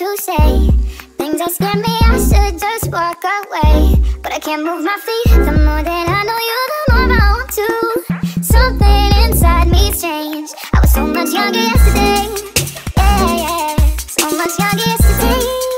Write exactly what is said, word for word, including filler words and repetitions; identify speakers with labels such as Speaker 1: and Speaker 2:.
Speaker 1: to say. Things that scare me, I should just walk away. But I can't move my feet. The more that I know you, the more I want to. Something inside me's changed. I was so much younger yesterday. Yeah, yeah, so much younger yesterday.